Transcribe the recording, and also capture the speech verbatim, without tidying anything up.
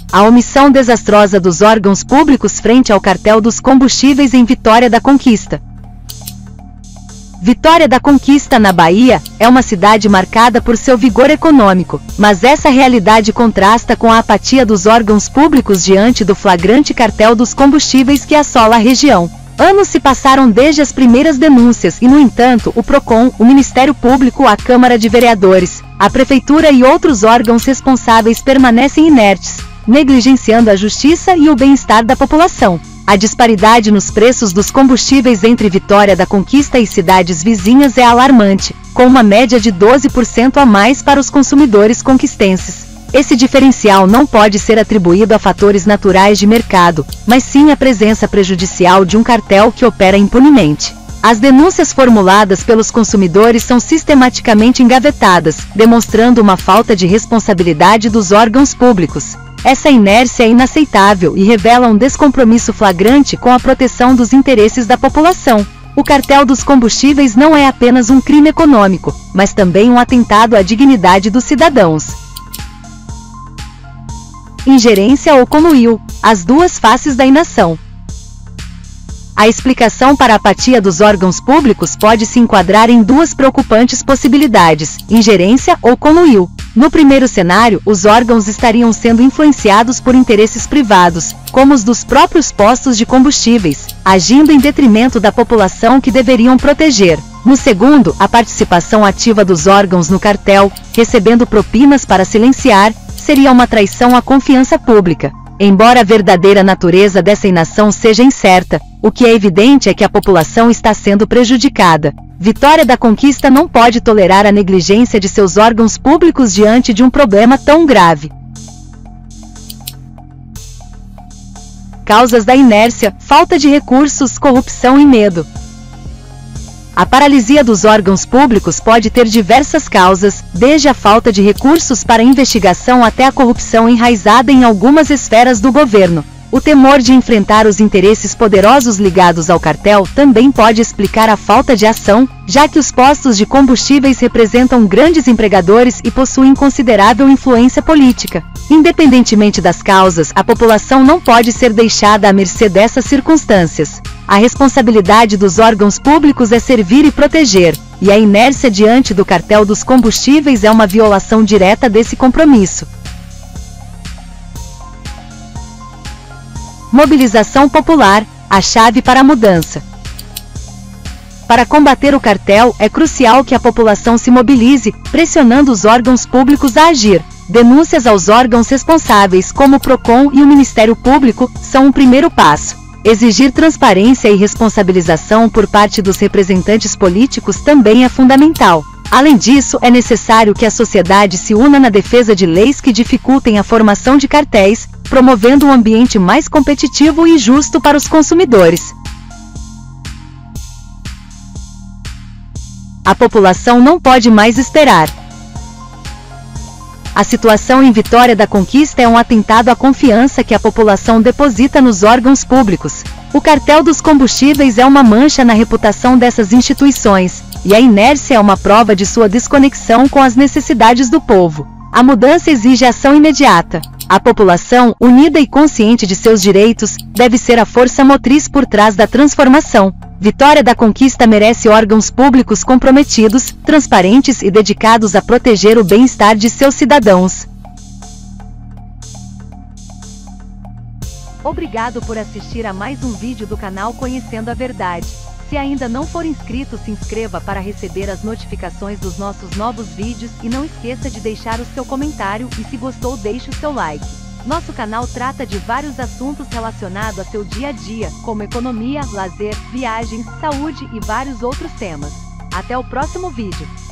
A omissão desastrosa dos órgãos públicos frente ao cartel dos combustíveis em Vitória da Conquista. Vitória da Conquista, na Bahia, é uma cidade marcada por seu vigor econômico, mas essa realidade contrasta com a apatia dos órgãos públicos diante do flagrante cartel dos combustíveis que assola a região. Anos se passaram desde as primeiras denúncias e, no entanto, o PROCON, o Ministério Público, a Câmara de Vereadores, a Prefeitura e outros órgãos responsáveis permanecem inertes, negligenciando a justiça e o bem-estar da população. A disparidade nos preços dos combustíveis entre Vitória da Conquista e cidades vizinhas é alarmante, com uma média de doze por cento a mais para os consumidores conquistenses. Esse diferencial não pode ser atribuído a fatores naturais de mercado, mas sim à presença prejudicial de um cartel que opera impunemente. As denúncias formuladas pelos consumidores são sistematicamente engavetadas, demonstrando uma falta de responsabilidade dos órgãos públicos. Essa inércia é inaceitável e revela um descompromisso flagrante com a proteção dos interesses da população. O cartel dos combustíveis não é apenas um crime econômico, mas também um atentado à dignidade dos cidadãos. Ingerência ou conluio, as duas faces da inação. A explicação para a apatia dos órgãos públicos pode se enquadrar em duas preocupantes possibilidades: ingerência ou conluio. No primeiro cenário, os órgãos estariam sendo influenciados por interesses privados, como os dos próprios postos de combustíveis, agindo em detrimento da população que deveriam proteger. No segundo, a participação ativa dos órgãos no cartel, recebendo propinas para silenciar, seria uma traição à confiança pública. Embora a verdadeira natureza dessa inação seja incerta, o que é evidente é que a população está sendo prejudicada. Vitória da Conquista não pode tolerar a negligência de seus órgãos públicos diante de um problema tão grave. Causas da inércia: falta de recursos, corrupção e medo. A paralisia dos órgãos públicos pode ter diversas causas, desde a falta de recursos para investigação até a corrupção enraizada em algumas esferas do governo. O temor de enfrentar os interesses poderosos ligados ao cartel também pode explicar a falta de ação, já que os postos de combustíveis representam grandes empregadores e possuem considerável influência política. Independentemente das causas, a população não pode ser deixada à mercê dessas circunstâncias. A responsabilidade dos órgãos públicos é servir e proteger, e a inércia diante do cartel dos combustíveis é uma violação direta desse compromisso. Mobilização popular, a chave para a mudança. Para combater o cartel, é crucial que a população se mobilize, pressionando os órgãos públicos a agir. Denúncias aos órgãos responsáveis, como o PROCON e o Ministério Público, são um primeiro passo. Exigir transparência e responsabilização por parte dos representantes políticos também é fundamental. Além disso, é necessário que a sociedade se una na defesa de leis que dificultem a formação de cartéis, promovendo um ambiente mais competitivo e justo para os consumidores. A população não pode mais esperar. A situação em Vitória da Conquista é um atentado à confiança que a população deposita nos órgãos públicos. O cartel dos combustíveis é uma mancha na reputação dessas instituições, e a inércia é uma prova de sua desconexão com as necessidades do povo. A mudança exige ação imediata. A população, unida e consciente de seus direitos, deve ser a força motriz por trás da transformação. Vitória da Conquista merece órgãos públicos comprometidos, transparentes e dedicados a proteger o bem-estar de seus cidadãos. Obrigado por assistir a mais um vídeo do canal Conhecendo a Verdade. Se ainda não for inscrito, se inscreva para receber as notificações dos nossos novos vídeos e não esqueça de deixar o seu comentário e, se gostou, deixe o seu like. Nosso canal trata de vários assuntos relacionados a seu dia a dia, como economia, lazer, viagens, saúde e vários outros temas. Até o próximo vídeo!